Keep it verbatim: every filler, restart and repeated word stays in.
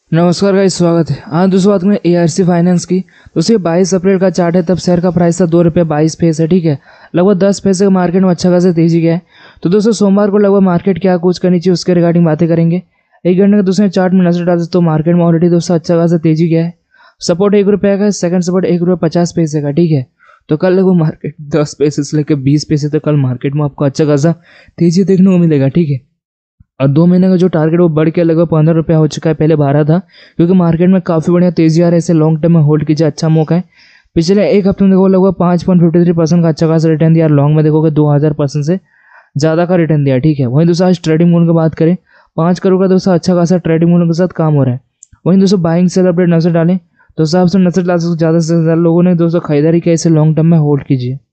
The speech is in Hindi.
नमस्कार गाइस, स्वागत है। आज दोस्तों बात करें एआरसी फाइनेंस की। दोस्तों ये बाईस अप्रैल का चार्ट है, तब शेयर का प्राइस था दो रुपये बाईस पैसे। ठीक है, लगभग दस पैसे का मार्केट में अच्छा खासा तेजी गया है। तो दोस्तों सोमवार को लगभग मार्केट क्या कुछ करनी चाहिए उसके रिगार्डिंग बातें करेंगे। एक घंटे का दोस्तों चार्ट में नजर डालते तो मार्केट में ऑलरेडी दोस्तों अच्छा खासा तेजी गया है। सपोर्ट एक रुपये का, सेकंड सपोर्ट एक रुपये पचास पैसे का। ठीक है, तो कल लगभग मार्केट दस पैसे से लेकर बीस पैसे तक कल मार्केट में आपको अच्छा खासा तेजी देखने को मिलेगा। ठीक है, और दो महीने का जो टारगेट वो बढ़ के लगभग पंद्रह रुपया हो चुका है, पहले बारह था, क्योंकि मार्केट में काफ़ी बढ़िया तेजी आ रहा है। इसे लॉन्ग टर्म में होल्ड कीजिए, अच्छा मौका है। पिछले एक हफ्ते में देखो लगभग पाँच पॉइंट फिफ्टी थ्री परसेंट का अच्छा खासा रिटर्न दिया। लॉन्ग में देखोगे दो हज़ार परसेंट से ज़्यादा का रिटर्न दिया। ठीक है, वहीं दोस्तों आज ट्रेडिंग मूल्य की बात करें, पाँच करोड़ का दोस्तों अच्छा खासा ट्रेडिंग मूल्य के साथ काम हो रहा है। वहीं दोस्तों बाइंग सेल अपडेट नजर डालें तो साहब से नजर डाल ज़्यादा से ज़्यादा लोगों ने दोस्तों खरीदारी किया। इसे लॉन्ग टर्म में होल्ड कीजिए।